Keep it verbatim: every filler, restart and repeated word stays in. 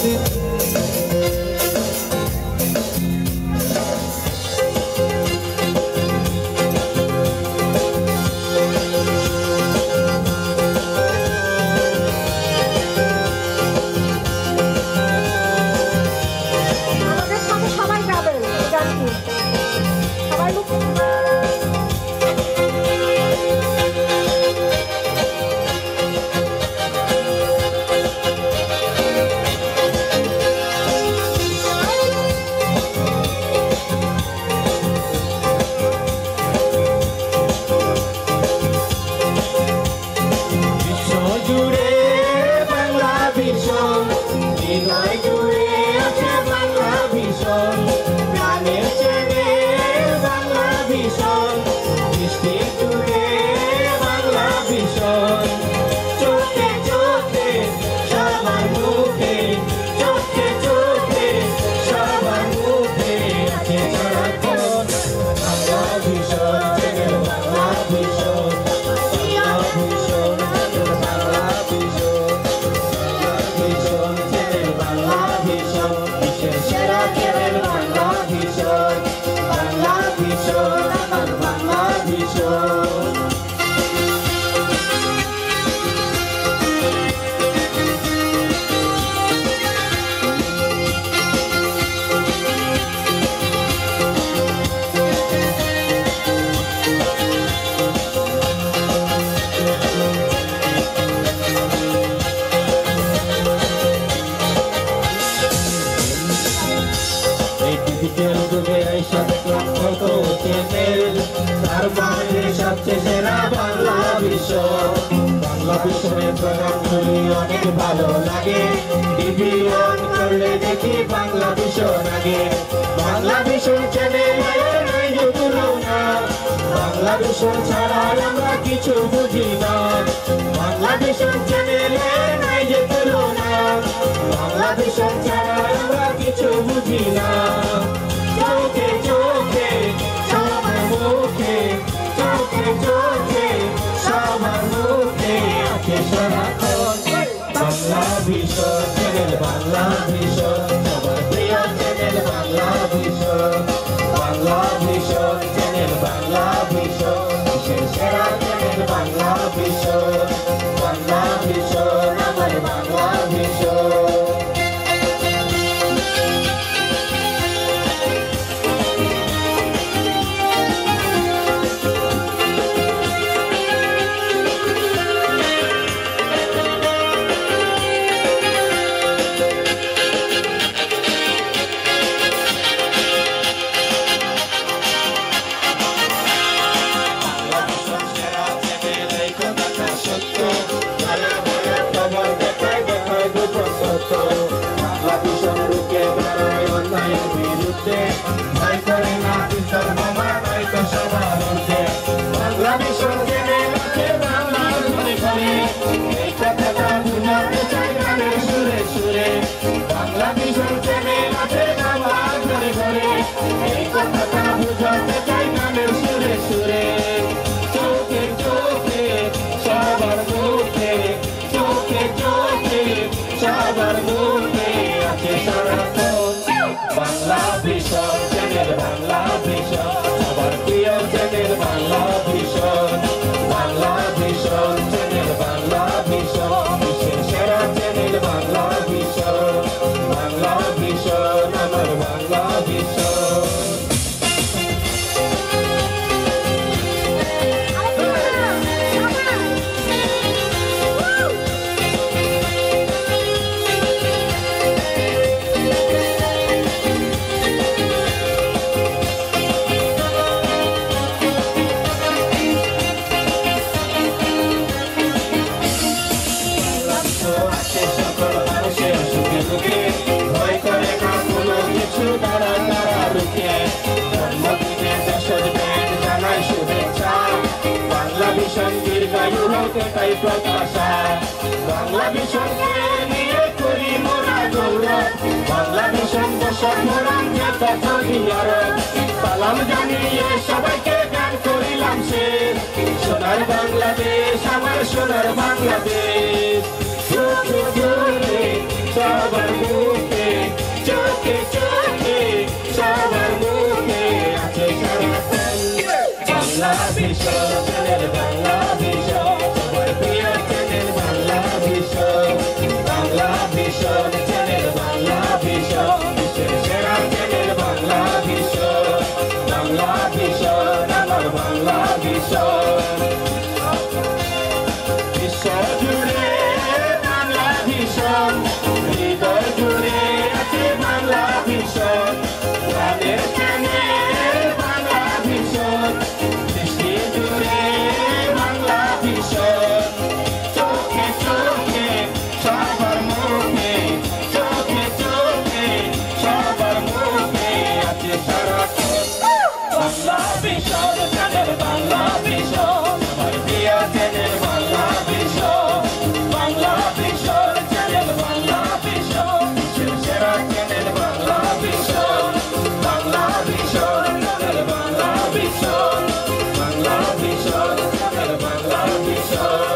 বাংলা বিশ্বের প্রোগ্রামগুলি অনেক ভালো লাগে, টিভি অন করলে দেখি বাংলা ভীষণ আগে। বাংলা ভীষণ চ্যানেলে নাই যে তুলনা, বাংলা ভীষণ ছাড়া আমরা কিছু বুঝি না। বাংলা ভীষণ চ্যানেলে নাই যে তুলনা, বাংলা ভীষণ ছাড়া আমরা কিছু বুঝি না। চোখে চোখে সবার মুখে, চোখে চোখে সবার মুখে আছে সারাক্ষণ বাংলা ভীষণ চ্যানেল। বাংলা ভীষণ সবার প্রিয় চ্যানেল বাংলা ভীষণ, বাংলা ভীষণ চ্যানেল বাংলা ভীষণ, বিশ্বের সেরা চ্যানেল বাংলা ভীষণ, বাংলা ভীষণ আমার বাংলা ভীষণ। বাংলা ভীষণ রুখে দাঁড়ায় অন্যায়ের বিরুদ্ধে, ভয় করে না বিচার মামা নয়তো সবার ঊর্ধ্বে। বাংলা ভীষণ চ্যানেল আছে বাংলার ঘরে ঘরে, এই কথাটা বুঝাতে চাই গানের সুরে সুরে। বাংলা ভীষণ চ্যানেল আছে বাংলার ঘরে ঘরে, এই কথাটা বুঝাতে চাই গানের সুরে সুরে। চোখে চোখে সবার মুখে, চোখে চোখে সবার মুখে আছে সারাক্ষণ বাংলা ভীষণ চ্যানেল বাংলা ভীষণ, সবার প্রিয় চ্যানেল বাংলা ভীষণ, বাংলা ভীষণ চ্যানেল বাংলা ভীষণ, বিশ্বের সেরা চ্যানেল বাংলা ভীষণ, বাংলা ভীষণ আমার বাংলা ভীষণ। ভয় করে না কোনো কিছু তারা তারা রুখে, জন্মদিনে দেশের ব্যান্ড জানাই শুভেচ্ছা, বাংলা ভীষণ দীর্ঘায়ু হোক এটাই প্রত্যাশা। বাংলা ভীষণকে নিয়ে করি মোরা গৌরব, বাংলা ভীষণ বসত মোরাম যেতে করি আরব। সালাম জানিয়ে সবাইকে গান করিলাম শেষ, সোনার বাংলাদেশ আমার সোনার বাংলাদেশ। সবার মুখে ভীষণ চ্যানেল বাংলা ভীষণ বিশ্বের সেরা চ্যানেল বাংলা ভীষণ বাংলা ভীষণ আমার বাংলা ভীষণ বিশ্ব জুড়ে বাংলা ভীষণ হৃদয় জুড়ে আছে বাংলা ভীষণ প্রাণের চ্যানেল বাংলা ভীষণ সৃষ্টি জুড়ে বাংলা ভীষণ চোখে চোখে সবার মুখে চোখে চোখে সবার মুখে আছে সারাক্ষণ বাংলা ভীষণ চ্যানেল বাংলা ভীষণ আমার প্রিয় চ্যানেল বাংলা ভীষণ বাংলা ভীষণ চ্যানেল বাংলা ভীষণ বিশ্বের সেরা চ্যানেল বাংলা ভীষণ বাংলা ভীষণ চ্যানেল বাংলা ভীষণ বাংলা ভীষণ চ্যানেল বাংলা ভীষণ